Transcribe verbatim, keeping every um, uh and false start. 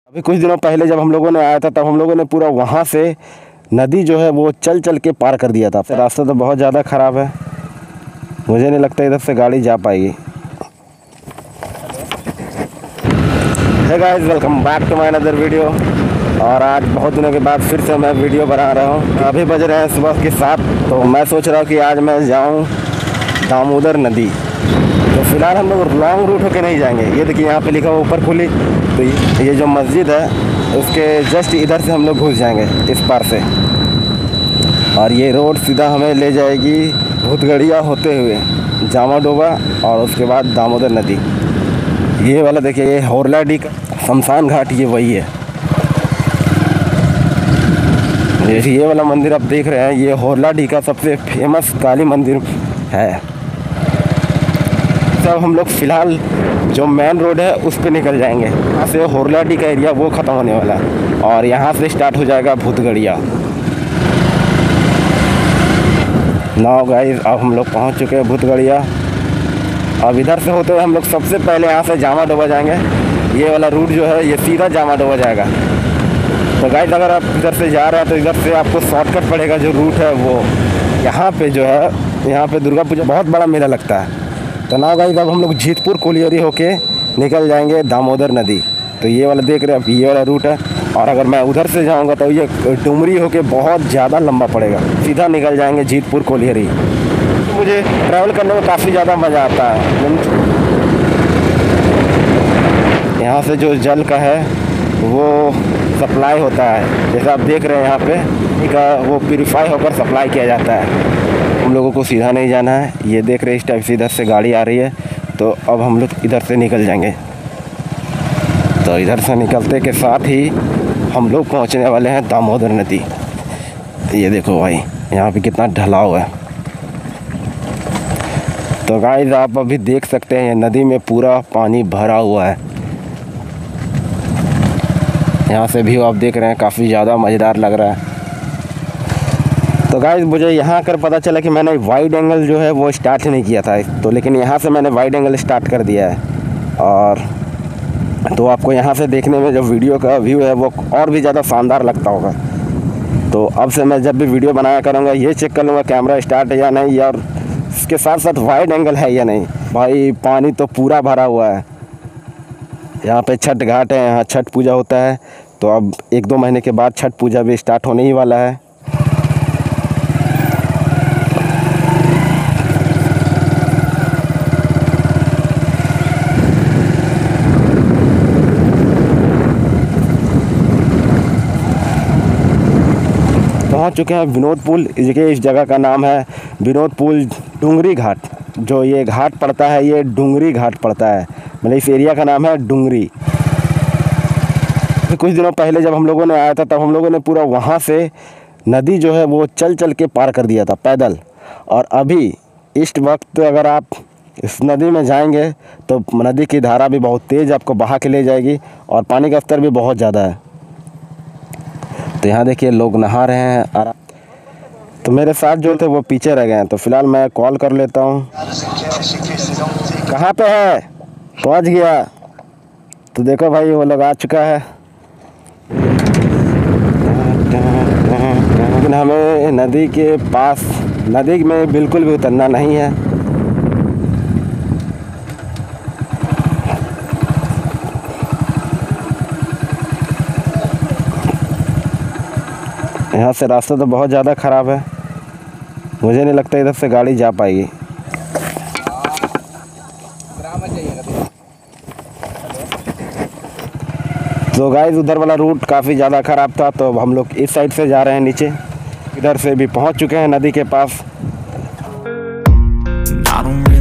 अभी कुछ दिनों पहले जब हम लोगों ने आया था तब हम लोगों ने पूरा वहाँ से नदी जो है वो चल चल के पार कर दिया था। रास्ता तो बहुत ज़्यादा ख़राब है, मुझे नहीं लगता इधर से गाड़ी जा पाएगी। Hey guys, welcome back to my another video. और आज बहुत दिनों के बाद फिर से मैं वीडियो बना रहा हूँ। अभी बज रहे हैं सुबह के सात, तो मैं सोच रहा हूँ कि आज मैं जाऊँ दामोदर नदी। तो फिलहाल हम लोग लॉन्ग रूट होके नहीं जाएंगे। ये देखिए यहाँ पे लिखा हुआ ऊपर खुली, तो ये जो मस्जिद है उसके जस्ट इधर से हम लोग घुस जाएंगे इस पार से, और ये रोड सीधा हमें ले जाएगी भूतगढ़िया होते हुए जामा डोबा और उसके बाद दामोदर नदी। ये वाला देखिए, ये होरलाडी का शमशान घाट, ये वही है। ये वाला मंदिर आप देख रहे हैं, ये होरलाडी का सबसे फेमस काली मंदिर है। तब हम लोग फ़िलहाल जो मेन रोड है उस पर निकल जाएंगे। यहाँ से होरलाडी का एरिया वो ख़त्म होने वाला है और यहाँ से स्टार्ट हो जाएगा भूतगढ़िया। नाउ गाइस, अब हम लोग पहुँच चुके हैं भूतगढ़िया। अब इधर से होते हुए हम लोग सबसे पहले यहाँ से जामा डोबा जाएंगे। ये वाला रूट जो है ये सीधा जामा डोबा जाएगा। तो गाइस, अगर आप इधर से जा रहे हैं तो इधर से आपको शॉर्टकट पड़ेगा। जो रूट है वो यहाँ पे जो है, यहाँ पे दुर्गा पूजा बहुत बड़ा मेला लगता है। तो ना गाइस, अब हम लोग जीतपुर कोलियरी होके निकल जाएंगे दामोदर नदी। तो ये वाला देख रहे हैं, अब ये वाला रूट है। और अगर मैं उधर से जाऊंगा तो ये डुमरी होके बहुत ज़्यादा लंबा पड़ेगा। सीधा निकल जाएंगे जीतपुर कोलियरी। तो मुझे ट्रैवल करने में काफ़ी ज़्यादा मज़ा आता है। यहाँ से जो जल का है वो सप्लाई होता है, जैसा आप देख रहे हैं यहाँ पे का वो प्यूरीफाई होकर सप्लाई किया जाता है। हम लोगों को सीधा नहीं जाना है, ये देख रहे हैं इस टाइप से इधर से गाड़ी आ रही है। तो अब हम लोग इधर से निकल जाएंगे। तो इधर से निकलते के साथ ही हम लोग पहुंचने वाले हैं दामोदर नदी। ये देखो भाई, यहाँ पे कितना ढलाव है। तो गाइस, आप अभी देख सकते हैं नदी में पूरा पानी भरा हुआ है। यहाँ से भी आप देख रहे हैं, काफ़ी ज़्यादा मज़ेदार लग रहा है। तो गाइस, मुझे यहाँ कर पता चला कि मैंने वाइड एंगल जो है वो स्टार्ट नहीं किया था, तो लेकिन यहाँ से मैंने वाइड एंगल स्टार्ट कर दिया है। और तो आपको यहाँ से देखने में जो वीडियो का व्यू है वो और भी ज़्यादा शानदार लगता होगा। तो अब से मैं जब भी वीडियो बनाया करूँगा ये चेक कर लूँगा कैमरा स्टार्ट है या नहीं, और इसके साथ साथ वाइड एंगल है या नहीं। भाई, पानी तो पूरा भरा हुआ है। यहाँ पे छठ घाट है, यहाँ छठ पूजा होता है। तो अब एक दो महीने के बाद छठ पूजा भी स्टार्ट होने ही वाला है। पहुँच चुके हैं विनोद पुल। इस जगह का नाम है विनोद पुल डुंगरी घाट। जो ये घाट पड़ता है ये डुंगरी घाट पड़ता है, मतलब इस एरिया का नाम है डुंगरी। कुछ दिनों पहले जब हम लोगों ने आया था तब हम लोगों ने पूरा वहाँ से नदी जो है वो चल चल के पार कर दिया था पैदल। और अभी इस वक्त अगर आप इस नदी में जाएंगे तो नदी की धारा भी बहुत तेज़ आपको बहा के ले जाएगी और पानी का स्तर भी बहुत ज़्यादा है। तो यहाँ देखिए लोग नहा रहे हैं। तो मेरे साथ जो थे वो पीछे रह गए हैं। तो फिलहाल मैं कॉल कर लेता हूँ। कहाँ पे है? पहुँच गया। तो देखो भाई, वो लोग आ चुका है। लेकिन हमें नदी के पास, नदी में बिल्कुल भी उतरना नहीं है। यहाँ से रास्ता तो बहुत ज़्यादा ख़राब है, मुझे नहीं लगता इधर से गाड़ी जा पाएगी। तो गाइस, उधर वाला रूट काफ़ी ज़्यादा ख़राब था, तो हम लोग इस साइड से जा रहे हैं नीचे। इधर से भी पहुँच चुके हैं नदी के पास।